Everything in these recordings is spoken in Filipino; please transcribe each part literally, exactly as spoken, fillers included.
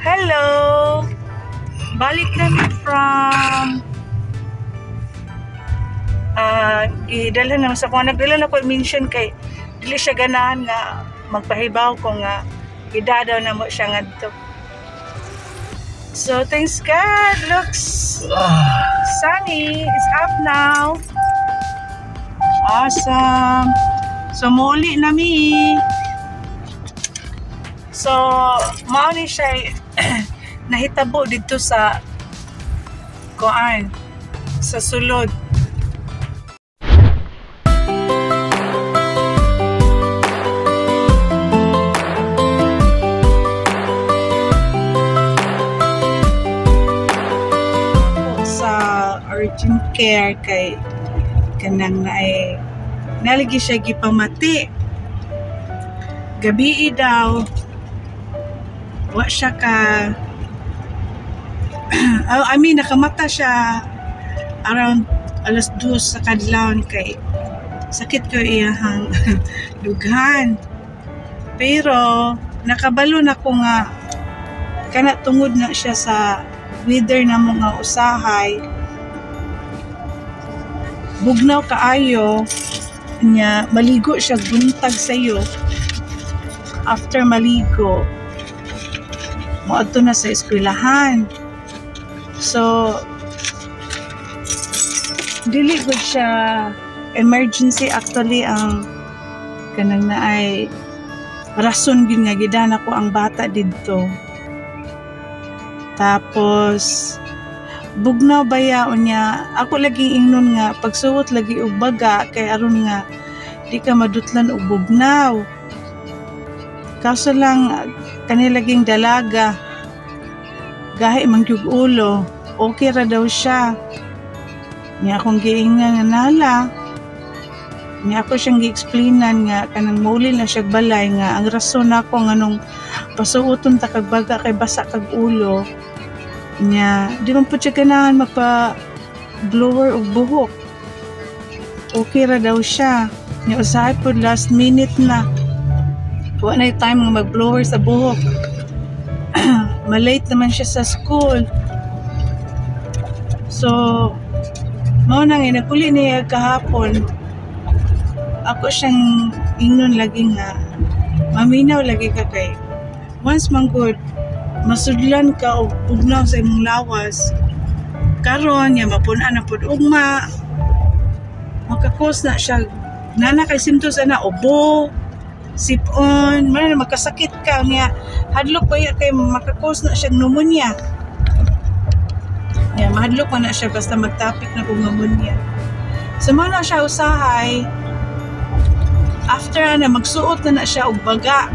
Hello! Balik kami from uh, idalhan naman sa kung nagdala na ko mention kay dili siya ganahan nga magpahibaw ko nga idadaw na mo siya ngadto. So thanks God, looks sunny, it's up now. Awesome. So muli na mi. So mao ni siya nahitabo dito sa kuan sa sulod. Urgent care kay kanang naay nalagi siya gipamati gabi daw wa siya ka oh, I mean nakamata siya around alas dos sa kadlawon kay sakit ko iyahang dughan pero nakabalo na ko nga kana tungod na siya sa weather na mga usahay bugnaw kaayo nya maligo siya buntag sayo after maligo moadto na sa eskwelahan so dili gud siya emergency actually ang kanang naay rason gyud nga gidana ko ang bata didto tapos bugnaw baya unya ako lagi ingnon nga pagsuot lagi og baga kay aron nga di ka madutlan og bugnaw kaso lang kani laging dalaga gahi man gyud ulo okay ra daw siya niya akong giingan nga nala niya ako siyang gi-explainan nga kanang mauli na siya balay nga ang rason nako nganong pasuoton ta kag baga kay basa kag ulo nya di man po siya ganahan magpa blower o buhok okay ra daw siya nya usahay po last minute na wa na yung time nga mag blower sa buhok malate naman siya sa school so mao nang inakuli niya kahapon ako siyang ingnon lagi nga maminaw lagi ka kay once man good masudlan ka o bugnaw sa imong lawas karon ya mapun-an na pud ugma makakos na siya nana kay symptoms ana ubo sipon man na makasakit ka niya hadlok pa kay makakos na siya pneumonia ya mahadlok pa na siya basta magtapik na kung pneumonia so man na siya usahay after na magsuot na na siya og baga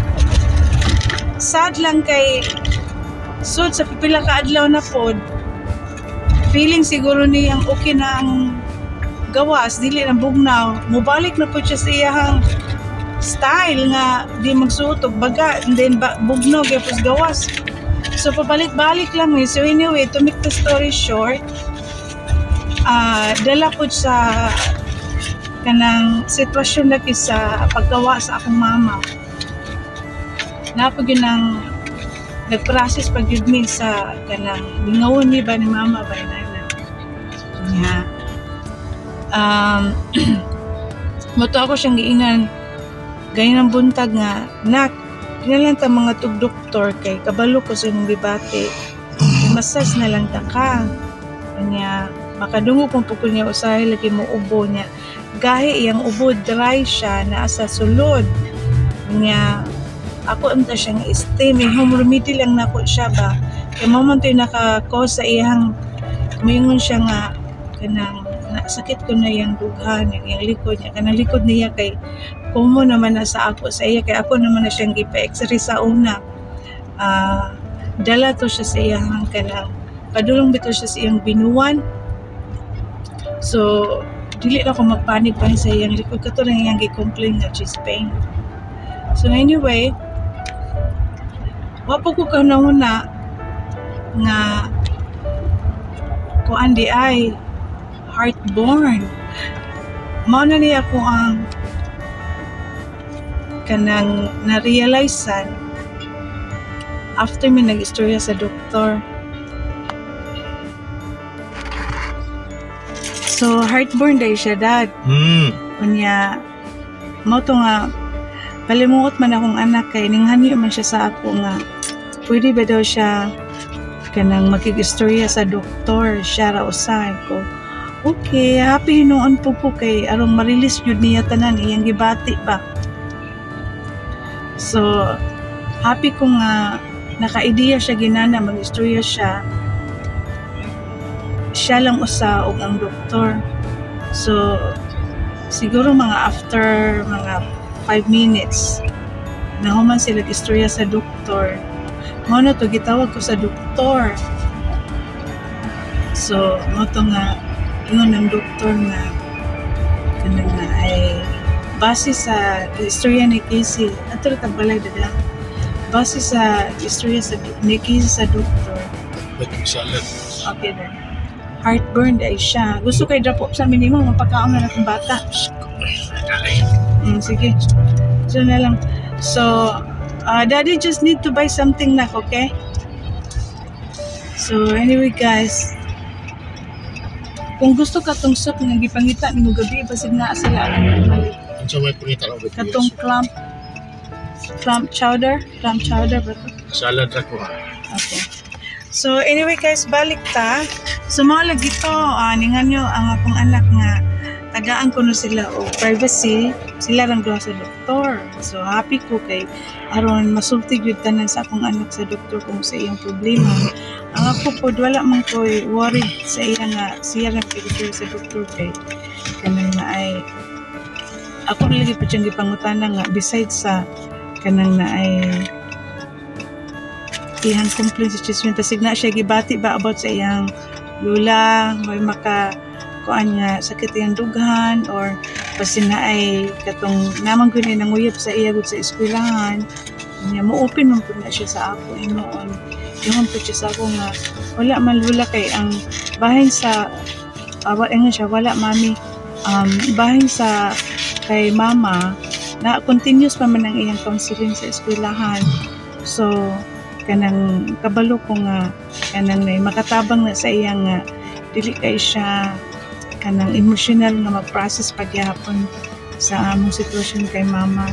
sad lang kay sud sa pipila ka adlaw na pod feeling siguro ni ang okay na ang gawas dili na bugnaw mobalik na pod siya sa iyang style nga di magsuot og baga and then ba, bugnaw gyapon gawas so pabalik-balik lang eh. So anyway to make the story short uh, dala pod sa kanang sitwasyon lagi sa paggawa sa akong mama napag yun ang nag-process pag yun mi sa kanang bingawon ni ba ni mama ba na niya um moto ako siyang giingan ganyan ang buntag nga nak kinalang ta mga tug doktor kay kabalo ko sa imong gibati massage na lang ta ka niya makadungog kung pukul niya usahay lagi mo ubo niya gahi iyang ubo dry siya naa sa sulod niya ako amta siyang steam home remedy lang nako siya ba kay moment yung naka-cause sa iyang mayingon siya nga kanang sakit ko na yung dughan yung, yung likod niya kanang likod niya kay kumo naman na sa ako sa iya kay ako naman na siyang gipa-x-ray sa una uh, dala to siya sa iyang kanang padulong bito siya sa iyang binuwan so dili na ako magpanik pa sa iyang likod kato lang iyang gi-complain nga chest pain so anyway wapo ko kanuna nga kuan di ay heartborn mao na niya ko ang kanang na-realizean after mi nag-istorya sa doktor. So heartburn dahil siya, dad. Hmm. Kunya mo to nga palimuot man akong anak kay ninghanyo man siya sa ako nga pwede ba daw siya kanang makig-istorya sa doktor siya ra usay ko. Okay, happy noon po ko kay arong marilis yun niya tanan iyang gibati ba. So happy ko nga naka-ideya siya ginana mag-istorya siya. Siya lang usa og ang doktor. So siguro mga after mga five minutes nahuman sila istorya sa doktor. Mo na to gitawag ko sa doktor. So mo to nga ingon ng doktor nga kanang nga ay base sa istorya ni Casey ato ta balay dada. Base sa istorya sa ni Casey sa doktor. Nagsalat. Okay then. Heartburn ay siya. Gusto kay drop sa minimum mapakaon na ng bata. Mm, sige. So na lang. So, uh, daddy just need to buy something na, okay? So, anyway guys, kung gusto ka tong soup nga gipangita ni mo gabi basig na sila Ang sa may pangita lang ba? katong clump clump chowder, clump chowder ba to? Salad ako. Okay. So, anyway guys, balik ta. So, mga lagi to, uh, ningan nyo ang akong anak nga tagaan ko na sila o privacy, sila lang doon sa doktor. So, happy ko kay aron masulti gyud tanan sa akong anak sa doktor kung sa iyang problema. Ang ako po, wala man ko worried sa iya nga siya lang pigil sa doktor kay kanang na ay ako lagi pa siyang gipangutana nga besides sa kanang na ay iyang complaint sa chismin tasig na siya gibati ba about sa iyang lula may maka kuan nga sakit iyang dughan or basta na ay katong namang guni nang uyab sa iya gud sa eskwelahan niya mo open man pud na siya sa ako inoon yung pud siya sa ako nga wala man lula kay ang bahin sa awa uh, siya wala mami um bahin sa kay mama na continuous pa man ang iyang counseling sa eskwelahan so kanang kabalo ko nga kanang na makatabang na sa iyang nga dili kay siya kanang emotional nga mag-process pagyapon sa among sitwasyon kay mama.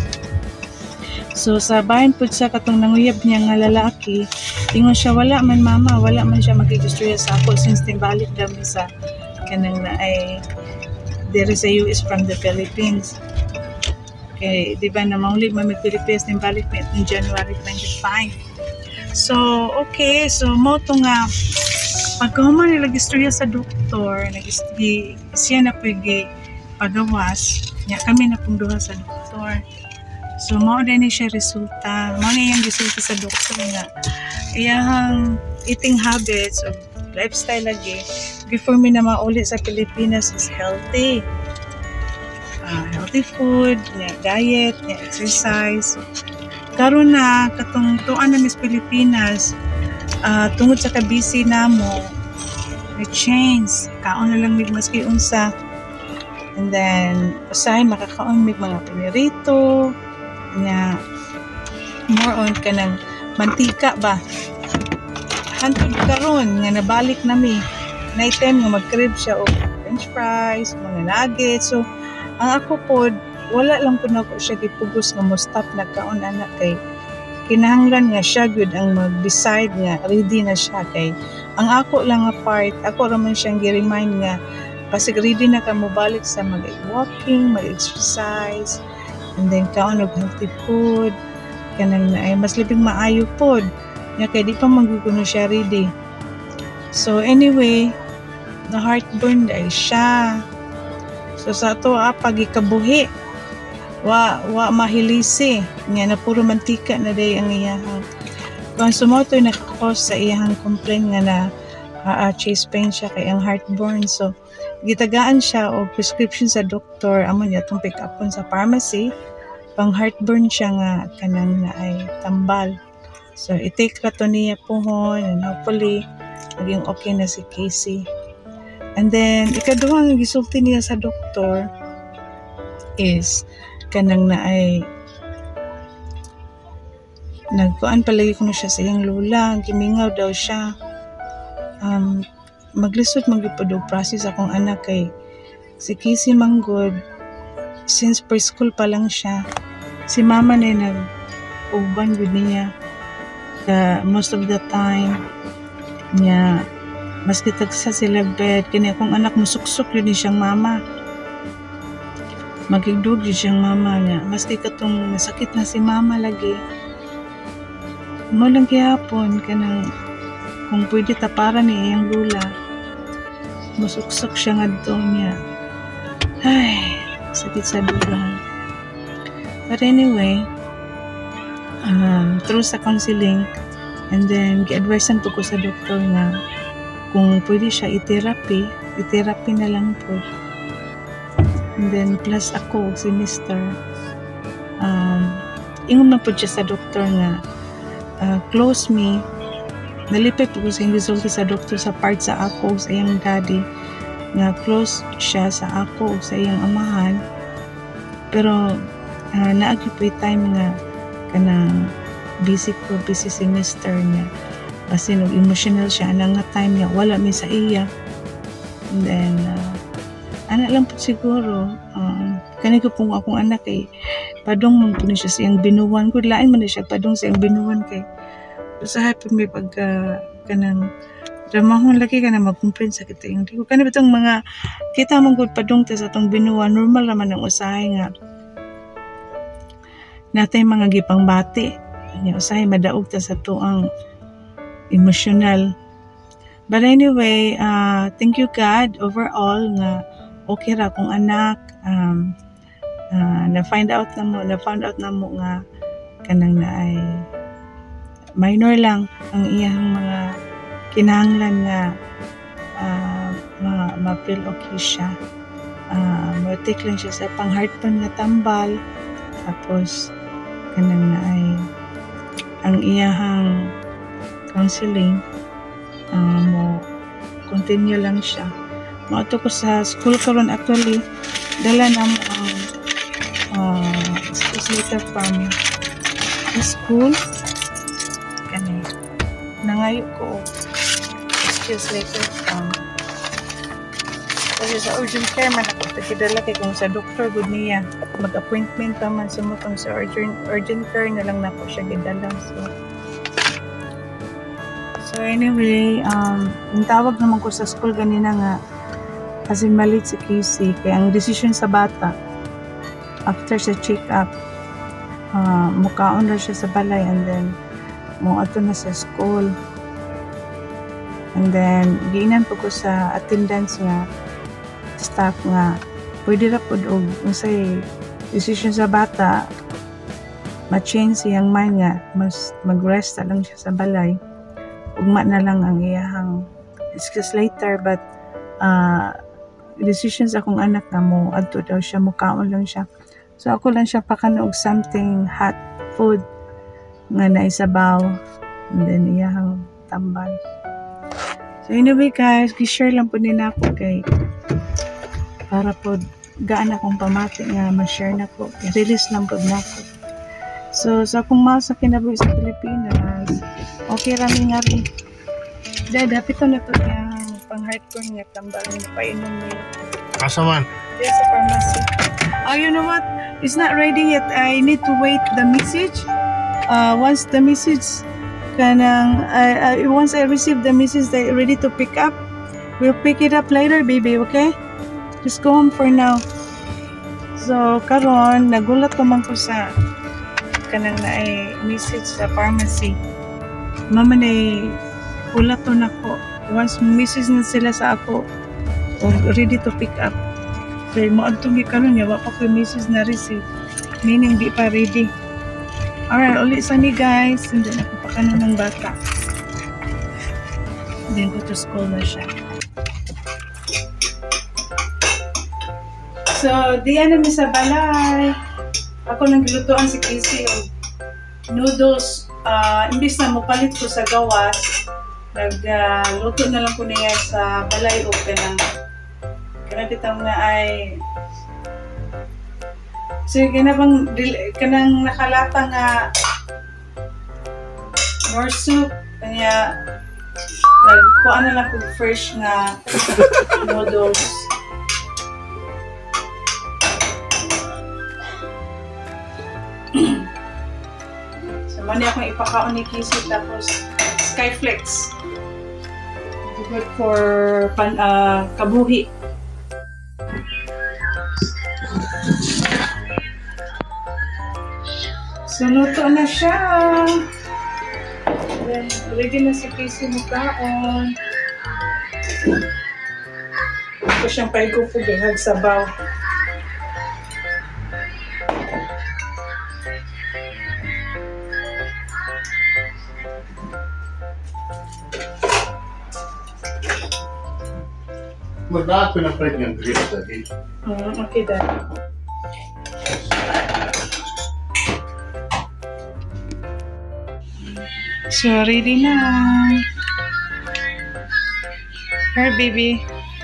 So sa bahin pud sa katong nanguyab niya nga lalaki, ingon siya wala man mama, wala man siya magigustorya sa ako since timbalik daw mi sa kanang na ay there is a U S from the Philippines. Okay, di ba na mauli man Philippines timbalik na in January twenty-five. So okay, so mo to nga pagkahuman nila istorya sa doktor, nag-istorya siya na pwede pagawas, niya kami na pong duha sa doktor. So, mao din siya resulta. Mao na yung resulta sa doktor nga. Iyahang eating habits o lifestyle lagi, before mi na mauli sa Pilipinas is healthy. Uh, healthy food, niya diet, niya exercise. Karon na, katong tuan na Miss Pilipinas, Uh, tungod sa kabisi namo may change kaon na lang mig maski unsa and then usahay makakaon mig mga pinirito nya more on kanang mantika ba hantod karon nga nabalik nami night time nga mag-crib siya og french fries mga nuggets so ang ako pod wala lang po na ko siya gipugos nga mo stop nagkaon anak kay kinahanglan nga siya good ang mag-decide nga ready na siya kay ang ako lang nga part ako raman siyang gi-remind nga pasig ready na ka mo balik sa mag-walking, mag-exercise and then kaon og healthy food kanang na ay mas libing maayo pod nga kay di pa maguguno siya ready. So anyway the heartburn ay siya so sa to ah, pagikabuhi wa wa mahilisi nga na puro mantika na day ang iyahang kung sumoto yung nakakos sa iyahang complaint nga na uh, chest pain siya kay ang heartburn so gitagaan siya o prescription sa doktor amon niya itong pick upon sa pharmacy pang heartburn siya nga kanang na ay tambal so i-take rato niya pohon and hopefully maging okay na si Casey and then ikaduhang gisulti niya sa doktor is kanang na ay nagkuan palagi ko na siya sa iyang lula, gimingaw daw siya. Um, maglisod magipod og process akong anak kay si Casey manggod since preschool pa lang siya. Si mama na nag uban gud niya. Uh, most of the time niya maski tagsa sila bed kini akong anak musuksok yun ni siyang mama. Magigdug yun siyang mama niya. Maski katong nasakit na si mama lagi. Mo lang gihapon kanang kung pwede taparan ni iyang lula. Musuksok siya ngadto niya. Ay, sakit sa dugang. But anyway, um, through sa counseling, and then gi-advisean po ko sa doktor nga kung pwede siya i-therapy, i-therapy na lang po. And then plus ako, si Mister Um, ingon na po siya sa doktor nga uh, close me. Nalipay po ko sa resulta sa doktor sa part sa ako, sa iyang daddy, nga close siya sa ako, sa iyang amahan. Pero uh, naagi po yung time nga kanang busy ko, busy si Mister niya. Kasi nung emotional siya, anang nga time niya, wala mi sa iya. And then, uh, anak lang po siguro, um, kanina ko pong akong anak kay padong man po siya sa iyang binuwan ko. Lain man na siya padong sa iyang binuwan kay usahay po may pagka kanang ramahon lagi ka na mag-complain sa kita yung ko. Kanina itong mga kita mong good padong ta sa itong binuwan, normal naman ang usahay nga. Natay mga gipang bati. Yung usahay madaog ta sa tuang emotional. But anyway, uh, thank you God overall nga okay ra akong anak. Um, uh, na-find out na mo, na-found out na mo nga kanang na ay minor lang ang iyang mga kinahanglan nga uh, ma- ma-feel okay siya. Uh, ma-take lang siya sa pang-heartburn nga tambal. Tapos, kanang na ay ang iyahang counseling uh, mo continue lang siya. Mauto ko sa school karon actually dala na mo ang uh, excuse letter from the school kani nangayo ko excuse letter from kasi sa urgent care man ako pagkidala kay kung sa doktor good niya mag-appointment pa man sa mo kung sa urgent, urgent care na lang na ko siya gidala so So anyway, um, yung tawag naman ko sa school ganina nga kasi malit si Casey. Kaya ang decision sa bata, after sa check-up, uh, mukaon na siya sa balay and then mo ato na sa school. And then, giinan po ko sa attendance nga staff nga pwede ra po og unsay decision sa bata ma-change siyang mind nga mas mag-rest na lang siya sa balay. Ugma na lang ang iyahang discuss later but uh, decisions akong anak na mo adto daw siya mukaon lang siya so ako lang siya pakanog something hot food nga naisabaw and then iyahang tambal so anyway guys gi-share lang po din ako kay para po gaan akong pamati nga ma-share na ko i-release lang po na ko so sa akong mahal sa kinabuhi sa Pilipinas okay rami nga rin. Dad, hapit ko na ito yung pang-hardcore nga tambal na painom niya. Asa man? Yes, sa pharmacy. Oh, you know what? It's not ready yet. I need to wait the message. Uh, once the message kanang, uh, uh, once I receive the message that ready to pick up, we'll pick it up later, baby, okay? Just go home for now. So, karon nagulat naman ko sa kanang na ay message sa pharmacy. Mama na ulat to na ko. Once message na sila sa ako, o ready to pick up. Kaya mo ang tungi karon niya, wapa ko message na receive. Meaning di pa ready. Alright, ulit sa ni guys. Hindi na ko pa kanon ng bata. Then go to school na siya. So, diyan namin sa balay. Ako nang gilutuan si Casey yung noodles. Uh, imbis na mapalit ko sa gawas, nagluto uh, na lang ko niya sa balay o kanang kanang bitang na ay so kanang, kanang nakalata nga More soup. Kaya, nagkuha na lang kung fresh nga noodles. So, mani akong ipakaon ni Kisi. Tapos, Skyflex. Good for pan, uh, kabuhi. So, luto na siya. Then, ready na si Casey mukhaon. Ito siyang paigupog, hagsabaw. Magdaat ko na pregnant grapes dati. Mm, okay, Dad. So, ready na. Here, baby.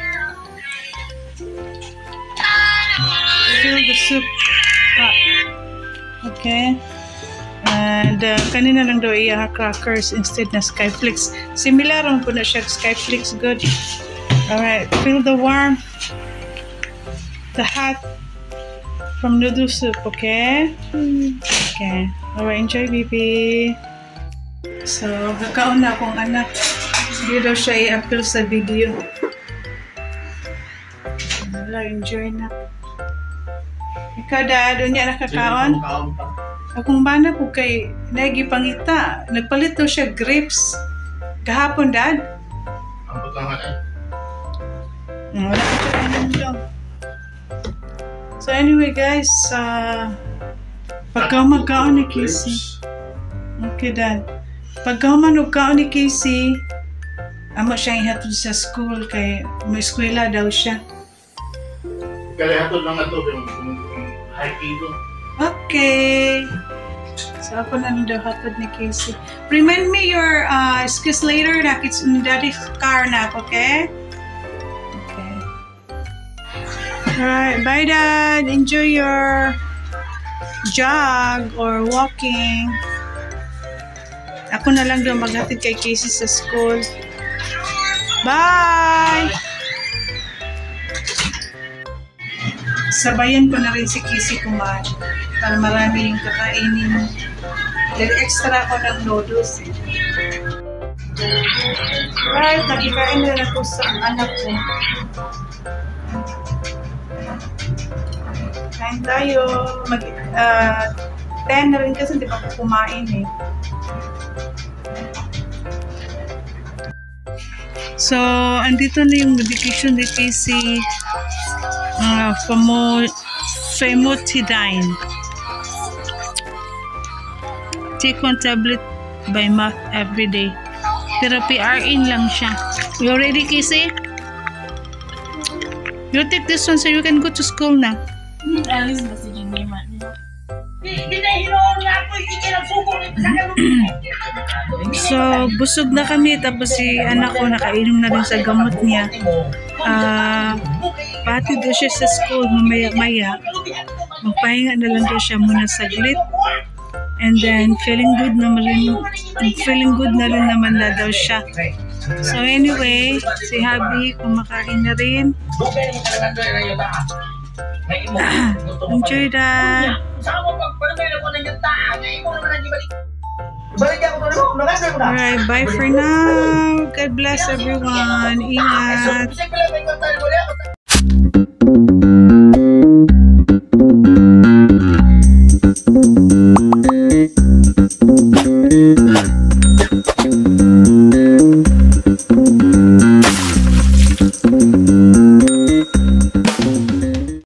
Fill the soup up. Okay. And uh, kanina lang daw iya crackers instead na Skyflix. Similar lang po na siya Skyflix. Good. Alright. Fill the warm, the hot from noodle soup. Okay. Okay. Alright. Enjoy, baby. So, kakaon na akong anak. Hindi daw siya i-appeal sa video. Wala, enjoy na. Ikaw, Dad, doon niya nakakaon? Akong bana po kay Nagi Pangita. Nagpalit daw siya grapes. Kahapon, Dad? Ang paglangan eh. Wala ka siya kainin lang. So, anyway, guys. Uh, pagka magkaon ni Casey. Okay, Dad. Pagka manugkaon ni Casey, amo siya ihatod sa school kay may eskwela daw siya. Kaya hatod lang ito yung hiking ko. Okay. So ako na daw hatod ni Casey. Remind me your uh, excuse later na it's in daddy's car na, okay? Okay. Alright, bye, Dad. Enjoy your jog or walking. Ako na lang daw maghatid kay Casey sa school. Bye! Sabayan ko na rin si Casey kumain para marami yung kakainin. Dahil extra ko ng noodles eh. Right, nakikain na ako sa anak ko. Kain tayo. Mag, uh, ten na rin kasi hindi pa ako kumain eh. So, andito na yung medication ni Casey. Uh, Famo, famotidine. Take one tablet by mouth every day. Pero P R in lang siya. You ready, Casey? You take this one so you can go to school na. Alice na si Jimmy man. So, busog na kami. Tapos si anak ko nakainom na rin sa gamot niya. Ah... Uh, Pati daw siya sa school, mamaya-maya. Magpahinga na lang daw siya muna saglit. And then, feeling good na rin, feeling good na rin naman na daw siya. So anyway, si Habi kumakain na rin. Enjoy that. Alright, bye for now. God bless everyone. Ingat.